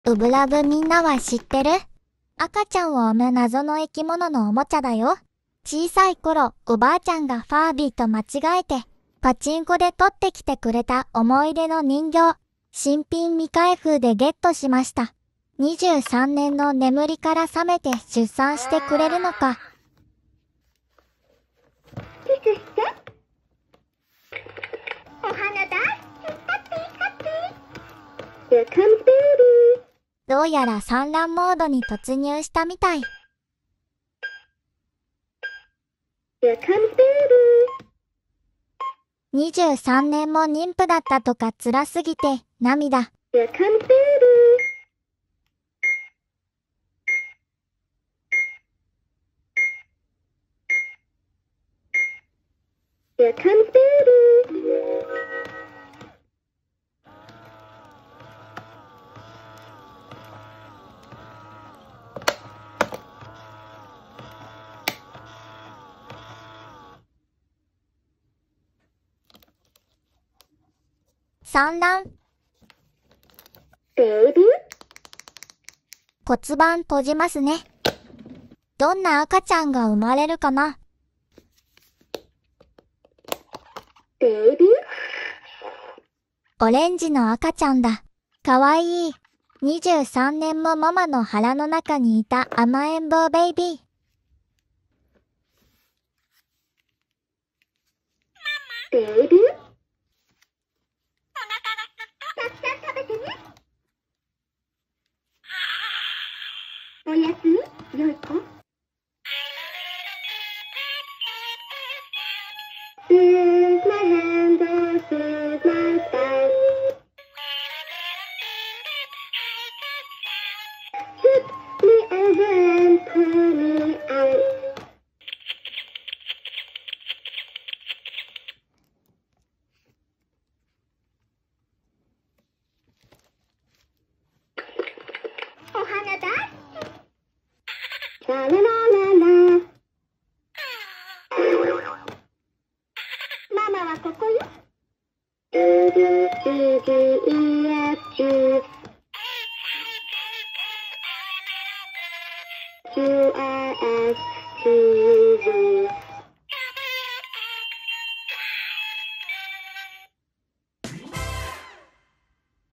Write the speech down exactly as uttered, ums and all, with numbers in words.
ウブラブみんなは知ってる？赤ちゃんを産む謎の生き物のおもちゃだよ。小さい頃、おばあちゃんがファービーと間違えて、パチンコで取ってきてくれた思い出の人形、新品未開封でゲットしました。にじゅうさんねんの眠りから覚めて出産してくれるのか。 キスして。お花大好き。ハッピーハッピー。Here comes baby。 どうやら産卵モードに突入したみたい。 Here comes baby。 にじゅうさんねんも妊婦だったとか辛すぎて涙。 Here comes baby。Here comes baby。 産卵。 ベイビー。 骨盤閉じますね。どんな赤ちゃんが生まれるかな？ ベイビー。 オレンジの赤ちゃんだ。かわいい。にじゅうさんねんもママの腹の中にいた甘えん坊ベイビー。 ベイビー。たくさん食べてね。おやすみ、よい子。This is my hand, this is my style. Hit me over and pull me out. お花大好き。ラララララ。ママはここよ。A B C D E F G Q R S T U V